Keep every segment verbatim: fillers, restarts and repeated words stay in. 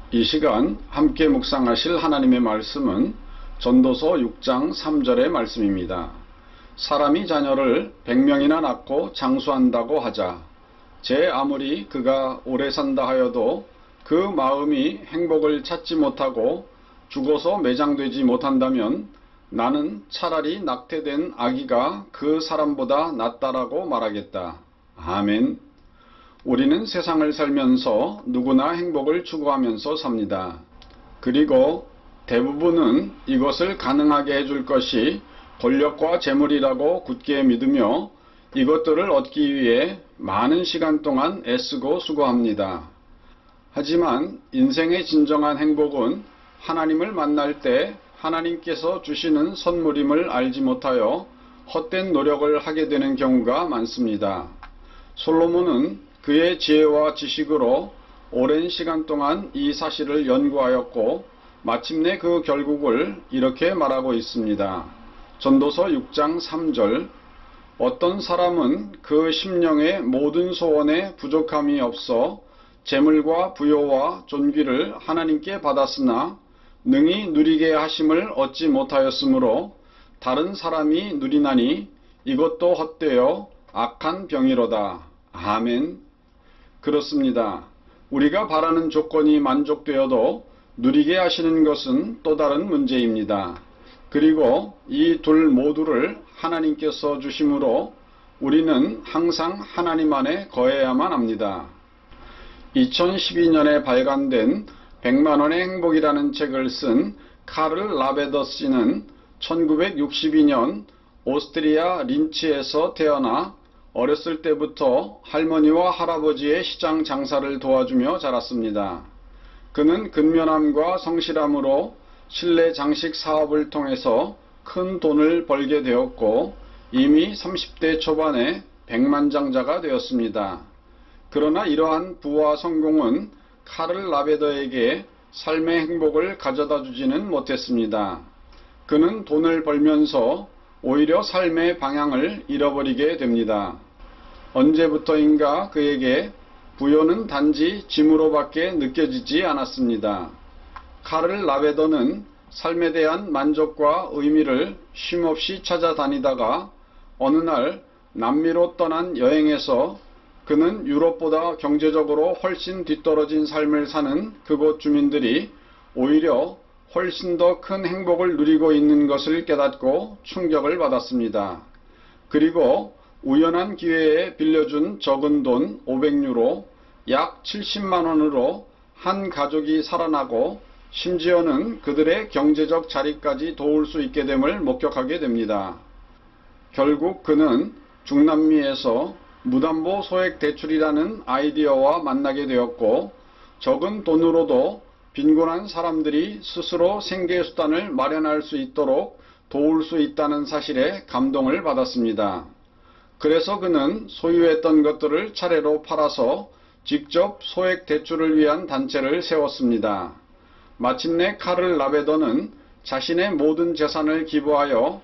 이 시간 함께 묵상하실 하나님의 말씀은 전도서 육 장 삼 절의 말씀입니다. 사람이 자녀를 백 명이나 낳고 장수한다고 하자. 제 아무리 그가 오래 산다 하여도 그 마음이 행복을 찾지 못하고 죽어서 매장되지 못한다면 나는 차라리 낙태된 아기가 그 사람보다 낫다라고 말하겠다. 아멘. 우리는 세상을 살면서 누구나 행복을 추구하면서 삽니다. 그리고 대부분은 이것을 가능하게 해줄 것이 권력과 재물이라고 굳게 믿으며 이것들을 얻기 위해 많은 시간 동안 애쓰고 수고합니다. 하지만 인생의 진정한 행복은 하나님을 만날 때 하나님께서 주시는 선물임을 알지 못하여 헛된 노력을 하게 되는 경우가 많습니다. 솔로몬은 그의 지혜와 지식으로 오랜 시간 동안 이 사실을 연구하였고 마침내 그 결국을 이렇게 말하고 있습니다. 전도서 육 장 삼 절. 어떤 사람은 그 심령의 모든 소원에 부족함이 없어 재물과 부요와 존귀를 하나님께 받았으나 능히 누리게 하심을 얻지 못하였으므로 다른 사람이 누리나니 이것도 헛되어 악한 병이로다. 아멘. 그렇습니다. 우리가 바라는 조건이 만족되어도 누리게 하시는 것은 또 다른 문제입니다. 그리고 이 둘 모두를 하나님께서 주심으로 우리는 항상 하나님 안에 거해야만 합니다. 이천십이 년에 발간된 백만 원의 행복이라는 책을 쓴 카를 라베더 씨는 천구백육십이 년 오스트리아 린츠에서 태어나 어렸을 때부터 할머니와 할아버지의 시장 장사를 도와주며 자랐습니다. 그는 근면함과 성실함으로 실내 장식 사업을 통해서 큰 돈을 벌게 되었고 이미 삼십 대 초반에 백만장자가 되었습니다. 그러나 이러한 부와 성공은 카를 라베더에게 삶의 행복을 가져다 주지는 못했습니다. 그는 돈을 벌면서 오히려 삶의 방향을 잃어버리게 됩니다. 언제부터인가 그에게 부요는 단지 짐으로밖에 느껴지지 않았습니다. 카를 라베더는 삶에 대한 만족과 의미를 쉼없이 찾아다니다가 어느 날 남미로 떠난 여행에서 그는 유럽보다 경제적으로 훨씬 뒤떨어진 삶을 사는 그곳 주민들이 오히려 훨씬 더 큰 행복을 누리고 있는 것을 깨닫고 충격을 받았습니다. 그리고 우연한 기회에 빌려준 적은 돈 오백 유로 약 칠십만 원으로 한 가족이 살아나고 심지어는 그들의 경제적 자리까지 도울 수 있게 됨을 목격하게 됩니다. 결국 그는 중남미에서 무담보 소액 대출이라는 아이디어와 만나게 되었고 적은 돈으로도 빈곤한 사람들이 스스로 생계수단을 마련할 수 있도록 도울 수 있다는 사실에 감동을 받았습니다. 그래서 그는 소유했던 것들을 차례로 팔아서 직접 소액 대출을 위한 단체를 세웠습니다. 마침내 카를 라베더는 자신의 모든 재산을 기부하여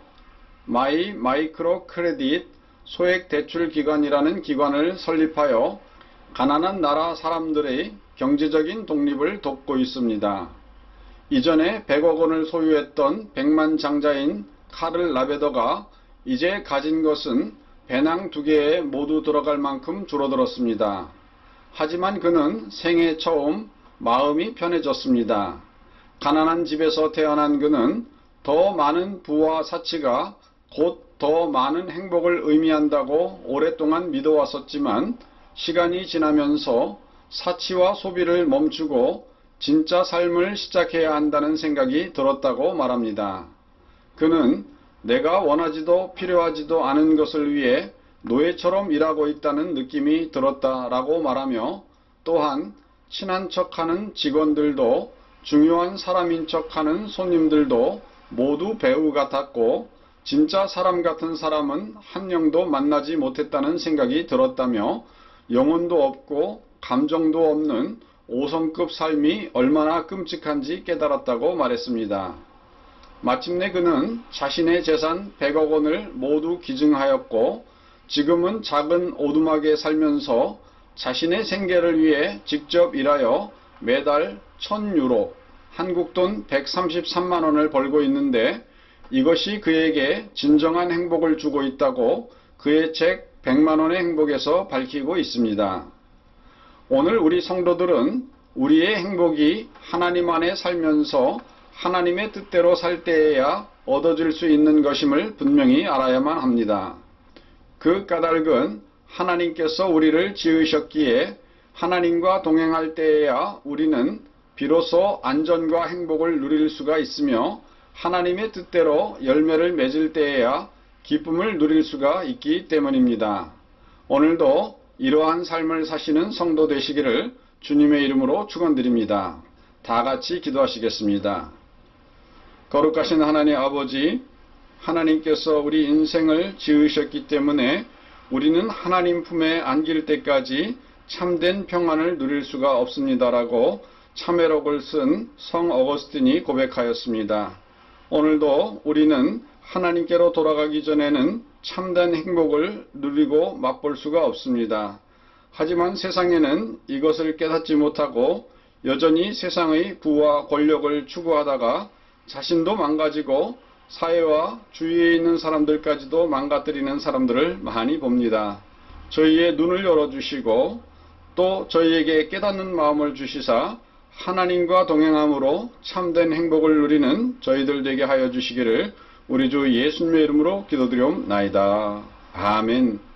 마이 마이크로 크레딧 소액 대출 기관이라는 기관을 설립하여 가난한 나라 사람들의 경제적인 독립을 돕고 있습니다. 이전에 백억 원을 소유했던 백만장자인 카를 라베더가 이제 가진 것은 배낭 두 개에 모두 들어갈 만큼 줄어들었습니다. 하지만 그는 생애 처음 마음이 편해졌습니다. 가난한 집에서 태어난 그는 더 많은 부와 사치가 곧 더 많은 행복을 의미한다고 오랫동안 믿어왔었지만 시간이 지나면서 사치와 소비를 멈추고 진짜 삶을 시작해야 한다는 생각이 들었다고 말합니다. 그는 내가 원하지도 필요하지도 않은 것을 위해 노예처럼 일하고 있다는 느낌이 들었다라고 말하며 또한 친한 척하는 직원들도 중요한 사람인 척하는 손님들도 모두 배우 같았고 진짜 사람 같은 사람은 한 명도 만나지 못했다는 생각이 들었다며 영혼도 없고 감정도 없는 오성급 삶이 얼마나 끔찍한지 깨달았다고 말했습니다. 마침내 그는 자신의 재산 백억 원을 모두 기증하였고 지금은 작은 오두막에 살면서 자신의 생계를 위해 직접 일하여 매달 천 유로, 한국 돈 백삼십삼만 원을 벌고 있는데 이것이 그에게 진정한 행복을 주고 있다고 그의 책 백만 원의 행복에서 밝히고 있습니다. 오늘 우리 성도들은 우리의 행복이 하나님 안에 살면서 하나님의 뜻대로 살 때에야 얻어질 수 있는 것임을 분명히 알아야만 합니다. 그 까닭은 하나님께서 우리를 지으셨기에 하나님과 동행할 때에야 우리는 비로소 안전과 행복을 누릴 수가 있으며 하나님의 뜻대로 열매를 맺을 때에야 기쁨을 누릴 수가 있기 때문입니다. 오늘도 이러한 삶을 사시는 성도 되시기를 주님의 이름으로 축원드립니다. 다 같이 기도하시겠습니다. 거룩하신 하나님 아버지, 하나님께서 우리 인생을 지으셨기 때문에 우리는 하나님 품에 안길 때까지 참된 평안을 누릴 수가 없습니다라고 참회록을 쓴 성 어거스틴이 고백하였습니다. 오늘도 우리는 하나님께로 돌아가기 전에는 참된 행복을 누리고 맛볼 수가 없습니다. 하지만 세상에는 이것을 깨닫지 못하고 여전히 세상의 부와 권력을 추구하다가 자신도 망가지고 사회와 주위에 있는 사람들까지도 망가뜨리는 사람들을 많이 봅니다. 저희의 눈을 열어주시고 또 저희에게 깨닫는 마음을 주시사 하나님과 동행함으로 참된 행복을 누리는 저희들 되게 하여 주시기를 우리 주 예수님의 이름으로 기도드리옵나이다. 아멘.